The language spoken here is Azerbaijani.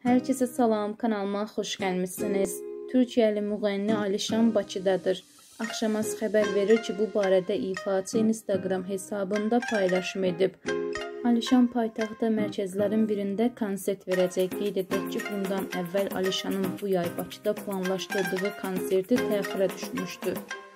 Herkese salam, kanalıma xoş gəlmişsiniz. Türkiyəli müğənni Alişan Bakıdadır. Axşamaz xəbər verir ki, bu barədə ifaçı Instagram hesabında paylaşım edib. Alişan paytaxtda mərkəzlərin birində konsert verəcək. Qeyd edək ki, bundan əvvəl Alişanın bu yay Bakıda planlaşdırdığı konserti təxirə düşmüşdü.